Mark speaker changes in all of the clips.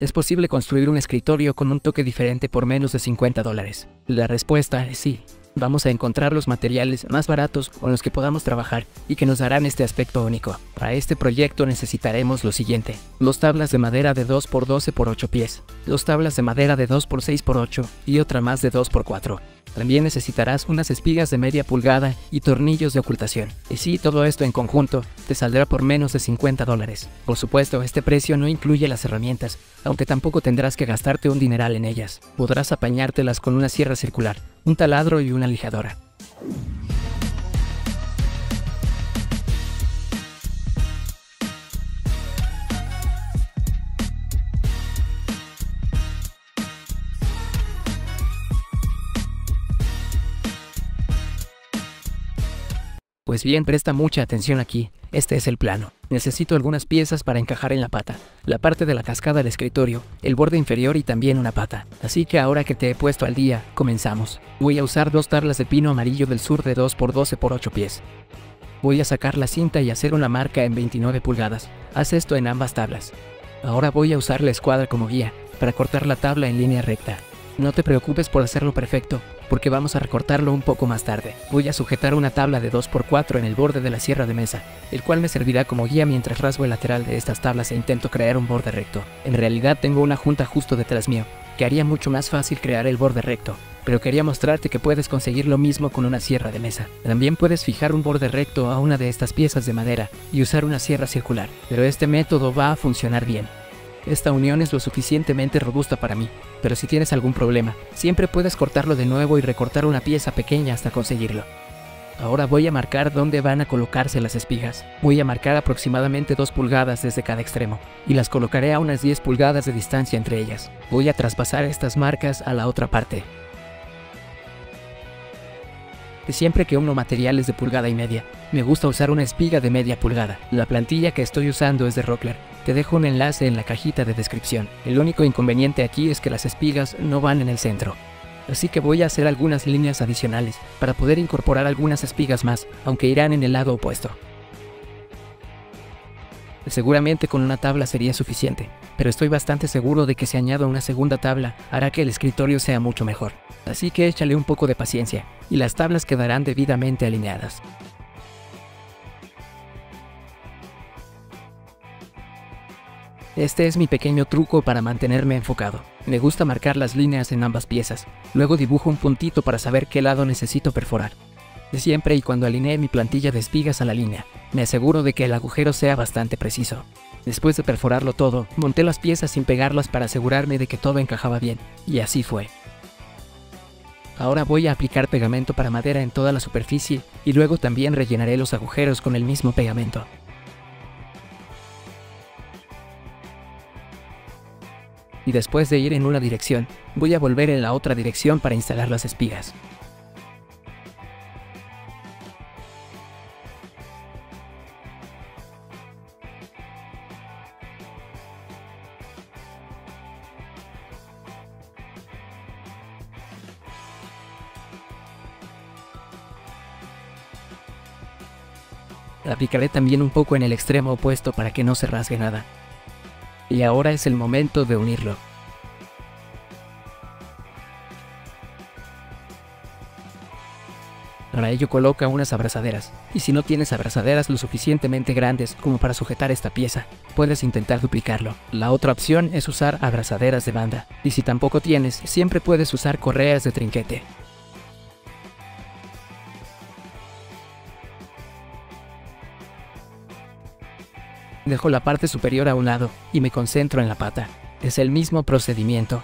Speaker 1: ¿Es posible construir un escritorio con un toque diferente por menos de $50? La respuesta es sí. Vamos a encontrar los materiales más baratos con los que podamos trabajar y que nos darán este aspecto único. Para este proyecto necesitaremos lo siguiente: 2 tablas de madera de 2 por 12 por 8 pies, 2 tablas de madera de 2 por 6 por 8 y otra más de 2 por 4. También necesitarás unas espigas de media pulgada y tornillos de ocultación. Y sí, todo esto en conjunto te saldrá por menos de $50. Por supuesto, este precio no incluye las herramientas, aunque tampoco tendrás que gastarte un dineral en ellas. Podrás apañártelas con una sierra circular, un taladro y una lijadora. Pues bien, presta mucha atención aquí. Este es el plano. Necesito algunas piezas para encajar en la pata, la parte de la cascada del escritorio, el borde inferior y también una pata. Así que ahora que te he puesto al día, comenzamos. Voy a usar 2 tablas de pino amarillo del sur de 2 por 12 por 8 pies. Voy a sacar la cinta y hacer una marca en 29 pulgadas. Haz esto en ambas tablas. Ahora voy a usar la escuadra como guía, para cortar la tabla en línea recta. No te preocupes por hacerlo perfecto, porque vamos a recortarlo un poco más tarde. Voy a sujetar una tabla de 2 por 4 en el borde de la sierra de mesa, el cual me servirá como guía mientras rasgo el lateral de estas tablas e intento crear un borde recto. En realidad tengo una junta justo detrás mío, que haría mucho más fácil crear el borde recto, pero quería mostrarte que puedes conseguir lo mismo con una sierra de mesa. También puedes fijar un borde recto a una de estas piezas de madera y usar una sierra circular, pero este método va a funcionar bien. Esta unión es lo suficientemente robusta para mí, pero si tienes algún problema, siempre puedes cortarlo de nuevo y recortar una pieza pequeña hasta conseguirlo. Ahora voy a marcar dónde van a colocarse las espigas. Voy a marcar aproximadamente 2 pulgadas desde cada extremo, y las colocaré a unas 10 pulgadas de distancia entre ellas. Voy a traspasar estas marcas a la otra parte. Siempre que uno materiales de 1,5 pulgadas, me gusta usar una espiga de media pulgada. La plantilla que estoy usando es de Rockler. Te dejo un enlace en la cajita de descripción. El único inconveniente aquí es que las espigas no van en el centro. Así que voy a hacer algunas líneas adicionales para poder incorporar algunas espigas más, aunque irán en el lado opuesto. Seguramente con una tabla sería suficiente, pero estoy bastante seguro de que si añado una segunda tabla hará que el escritorio sea mucho mejor. Así que échale un poco de paciencia y las tablas quedarán debidamente alineadas. Este es mi pequeño truco para mantenerme enfocado. Me gusta marcar las líneas en ambas piezas, luego dibujo un puntito para saber qué lado necesito perforar. Siempre y cuando alinee mi plantilla de espigas a la línea, me aseguro de que el agujero sea bastante preciso. Después de perforarlo todo, monté las piezas sin pegarlas para asegurarme de que todo encajaba bien, y así fue. Ahora voy a aplicar pegamento para madera en toda la superficie y luego también rellenaré los agujeros con el mismo pegamento. Y después de ir en una dirección, voy a volver en la otra dirección para instalar las espigas. Aplicaré también un poco en el extremo opuesto para que no se rasgue nada. Y ahora es el momento de unirlo. Para ello coloca unas abrazaderas, y si no tienes abrazaderas lo suficientemente grandes como para sujetar esta pieza, puedes intentar duplicarlo. La otra opción es usar abrazaderas de banda, y si tampoco tienes, siempre puedes usar correas de trinquete. Dejo la parte superior a un lado y me concentro en la pata. Es el mismo procedimiento.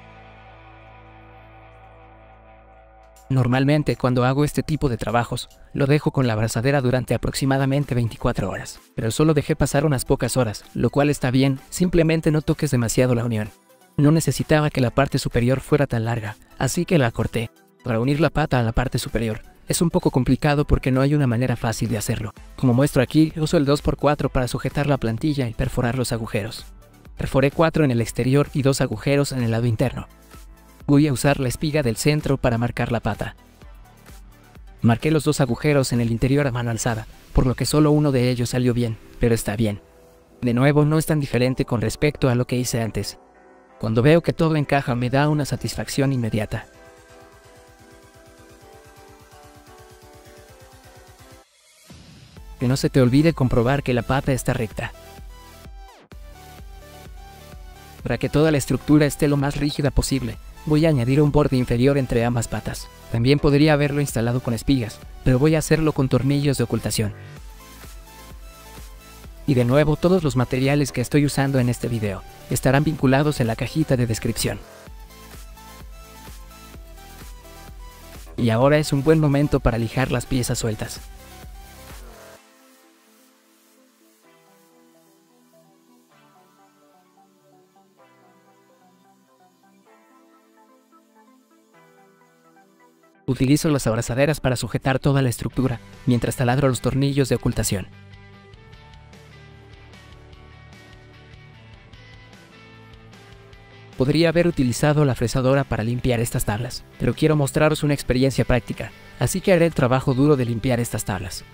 Speaker 1: Normalmente cuando hago este tipo de trabajos, lo dejo con la abrazadera durante aproximadamente 24 horas. Pero solo dejé pasar unas pocas horas, lo cual está bien, simplemente no toques demasiado la unión. No necesitaba que la parte superior fuera tan larga, así que la corté. Para unir la pata a la parte superior, es un poco complicado porque no hay una manera fácil de hacerlo. Como muestro aquí, uso el 2 por 4 para sujetar la plantilla y perforar los agujeros. Perforé 4 en el exterior y 2 agujeros en el lado interno. Voy a usar la espiga del centro para marcar la pata. Marqué los 2 agujeros en el interior a mano alzada, por lo que solo uno de ellos salió bien, pero está bien. De nuevo, no es tan diferente con respecto a lo que hice antes. Cuando veo que todo encaja me da una satisfacción inmediata. Que no se te olvide comprobar que la pata está recta. Para que toda la estructura esté lo más rígida posible, voy a añadir un borde inferior entre ambas patas. También podría haberlo instalado con espigas, pero voy a hacerlo con tornillos de ocultación. Y de nuevo, todos los materiales que estoy usando en este video estarán vinculados en la cajita de descripción. Y ahora es un buen momento para lijar las piezas sueltas. Utilizo las abrazaderas para sujetar toda la estructura, mientras taladro los tornillos de ocultación. Podría haber utilizado la fresadora para limpiar estas tablas, pero quiero mostraros una experiencia práctica, así que haré el trabajo duro de limpiar estas tablas.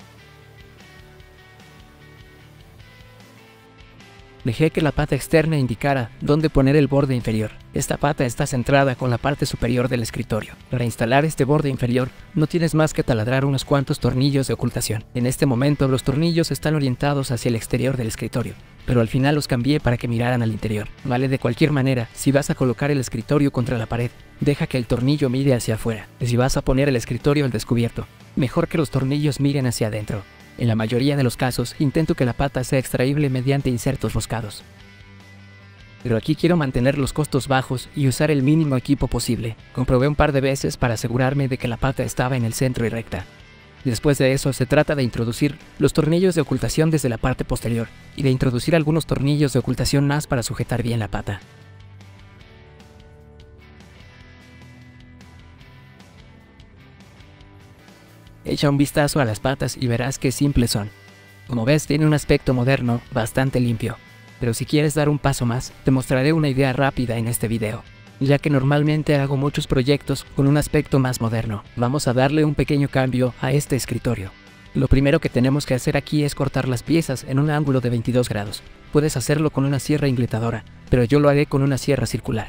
Speaker 1: Dejé que la pata externa indicara dónde poner el borde inferior. Esta pata está centrada con la parte superior del escritorio. Para instalar este borde inferior, no tienes más que taladrar unos cuantos tornillos de ocultación. En este momento los tornillos están orientados hacia el exterior del escritorio, pero al final los cambié para que miraran al interior. Vale, de cualquier manera, si vas a colocar el escritorio contra la pared, deja que el tornillo mire hacia afuera. Y si vas a poner el escritorio al descubierto, mejor que los tornillos miren hacia adentro. En la mayoría de los casos, intento que la pata sea extraíble mediante insertos roscados. Pero aquí quiero mantener los costos bajos y usar el mínimo equipo posible. Comprobé un par de veces para asegurarme de que la pata estaba en el centro y recta. Después de eso, se trata de introducir los tornillos de ocultación desde la parte posterior y de introducir algunos tornillos de ocultación más para sujetar bien la pata. Echa un vistazo a las patas y verás qué simples son. Como ves, tiene un aspecto moderno, bastante limpio. Pero si quieres dar un paso más, te mostraré una idea rápida en este video. Ya que normalmente hago muchos proyectos con un aspecto más moderno, vamos a darle un pequeño cambio a este escritorio. Lo primero que tenemos que hacer aquí es cortar las piezas en un ángulo de 22 grados. Puedes hacerlo con una sierra ingletadora, pero yo lo haré con una sierra circular.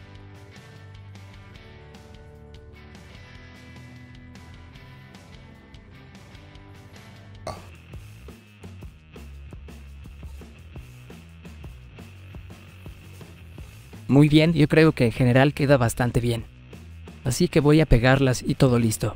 Speaker 1: Muy bien, yo creo que en general queda bastante bien. Así que voy a pegarlas y todo listo.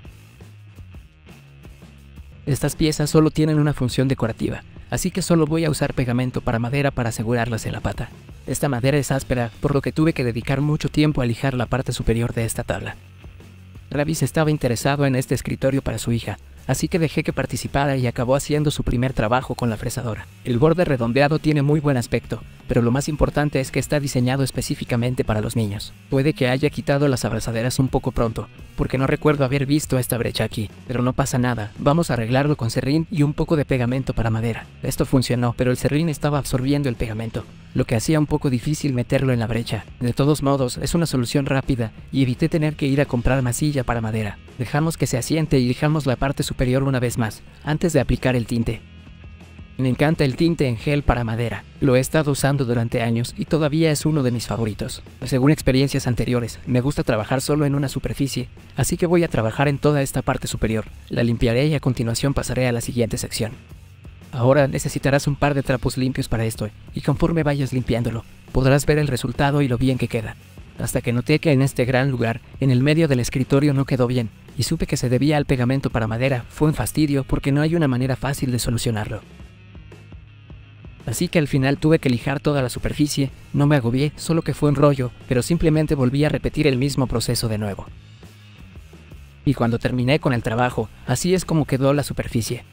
Speaker 1: Estas piezas solo tienen una función decorativa, así que solo voy a usar pegamento para madera para asegurarlas en la pata. Esta madera es áspera, por lo que tuve que dedicar mucho tiempo a lijar la parte superior de esta tabla. Travis estaba interesado en este escritorio para su hija, así que dejé que participara y acabó haciendo su primer trabajo con la fresadora. El borde redondeado tiene muy buen aspecto, pero lo más importante es que está diseñado específicamente para los niños. Puede que haya quitado las abrazaderas un poco pronto, porque no recuerdo haber visto esta brecha aquí, pero no pasa nada, vamos a arreglarlo con serrín y un poco de pegamento para madera. Esto funcionó, pero el serrín estaba absorbiendo el pegamento, lo que hacía un poco difícil meterlo en la brecha. De todos modos, es una solución rápida y evité tener que ir a comprar masilla para madera. Dejamos que se asiente y lijamos la parte superior una vez más, antes de aplicar el tinte. Me encanta el tinte en gel para madera, lo he estado usando durante años y todavía es uno de mis favoritos. Según experiencias anteriores, me gusta trabajar solo en una superficie, así que voy a trabajar en toda esta parte superior. La limpiaré y a continuación pasaré a la siguiente sección. Ahora necesitarás un par de trapos limpios para esto, y conforme vayas limpiándolo, podrás ver el resultado y lo bien que queda. Hasta que noté que en este gran lugar, en el medio del escritorio no quedó bien, y supe que se debía al pegamento para madera. Fue un fastidio porque no hay una manera fácil de solucionarlo. Así que al final tuve que lijar toda la superficie, no me agobié, solo que fue un rollo, pero simplemente volví a repetir el mismo proceso de nuevo. Y cuando terminé con el trabajo, así es como quedó la superficie.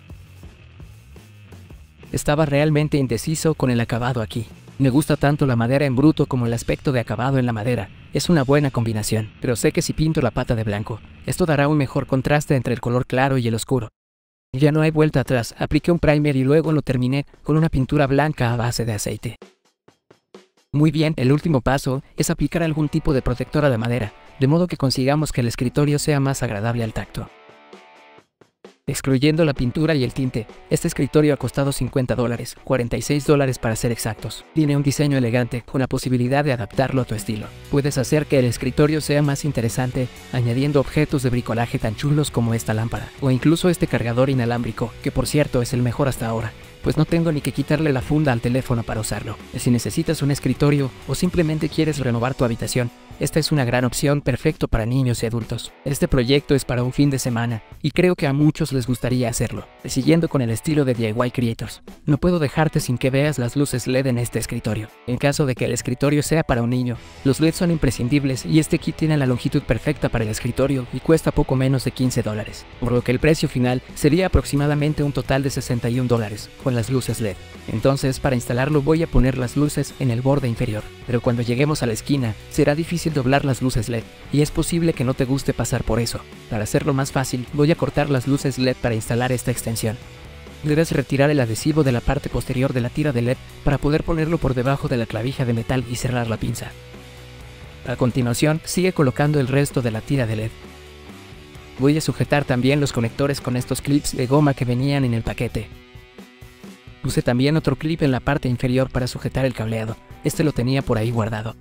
Speaker 1: Estaba realmente indeciso con el acabado aquí. Me gusta tanto la madera en bruto como el aspecto de acabado en la madera. Es una buena combinación, pero sé que si pinto la pata de blanco, esto dará un mejor contraste entre el color claro y el oscuro. Ya no hay vuelta atrás, apliqué un primer y luego lo terminé con una pintura blanca a base de aceite. Muy bien, el último paso es aplicar algún tipo de protector a la madera, de modo que consigamos que el escritorio sea más agradable al tacto. Excluyendo la pintura y el tinte, este escritorio ha costado $50, $46 para ser exactos. Tiene un diseño elegante con la posibilidad de adaptarlo a tu estilo. Puedes hacer que el escritorio sea más interesante añadiendo objetos de bricolaje tan chulos como esta lámpara, o incluso este cargador inalámbrico, que por cierto es el mejor hasta ahora, pues no tengo ni que quitarle la funda al teléfono para usarlo. Si necesitas un escritorio o simplemente quieres renovar tu habitación, esta es una gran opción perfecto para niños y adultos. Este proyecto es para un fin de semana y creo que a muchos les gustaría hacerlo. Siguiendo con el estilo de DIY Creators, no puedo dejarte sin que veas las luces LED en este escritorio. En caso de que el escritorio sea para un niño, los LED son imprescindibles y este kit tiene la longitud perfecta para el escritorio y cuesta poco menos de $15, por lo que el precio final sería aproximadamente un total de $61 con las luces LED. Entonces, para instalarlo voy a poner las luces en el borde inferior, pero cuando lleguemos a la esquina será difícil doblar las luces LED y es posible que no te guste pasar por eso. Para hacerlo más fácil, voy a cortar las luces LED para instalar esta extensión. Debes retirar el adhesivo de la parte posterior de la tira de LED para poder ponerlo por debajo de la clavija de metal y cerrar la pinza. A continuación, sigue colocando el resto de la tira de LED. Voy a sujetar también los conectores con estos clips de goma que venían en el paquete. Puse también otro clip en la parte inferior para sujetar el cableado. Este lo tenía por ahí guardado.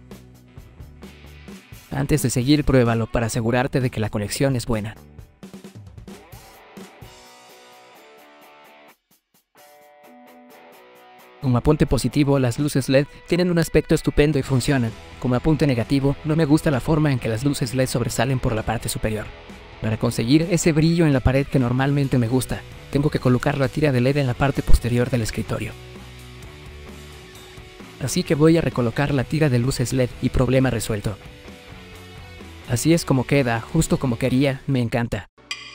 Speaker 1: Antes de seguir, pruébalo para asegurarte de que la conexión es buena. Como apunte positivo, las luces LED tienen un aspecto estupendo y funcionan. Como apunte negativo, no me gusta la forma en que las luces LED sobresalen por la parte superior. Para conseguir ese brillo en la pared que normalmente me gusta, tengo que colocar la tira de LED en la parte posterior del escritorio. Así que voy a recolocar la tira de luces LED y problema resuelto. Así es como queda, justo como quería, me encanta.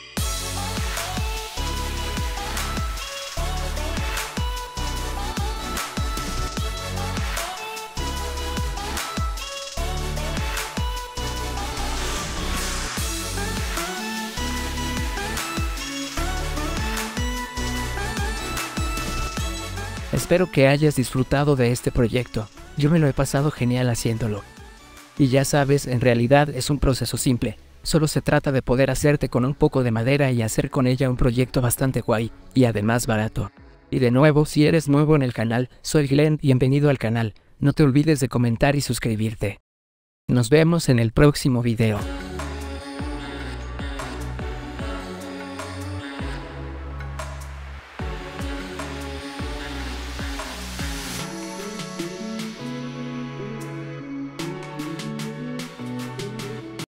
Speaker 1: Espero que hayas disfrutado de este proyecto. Yo me lo he pasado genial haciéndolo. Y ya sabes, en realidad es un proceso simple. Solo se trata de poder hacerte con un poco de madera y hacer con ella un proyecto bastante guay y además barato. Y de nuevo, si eres nuevo en el canal, soy Glenn, bienvenido al canal. No te olvides de comentar y suscribirte. Nos vemos en el próximo video.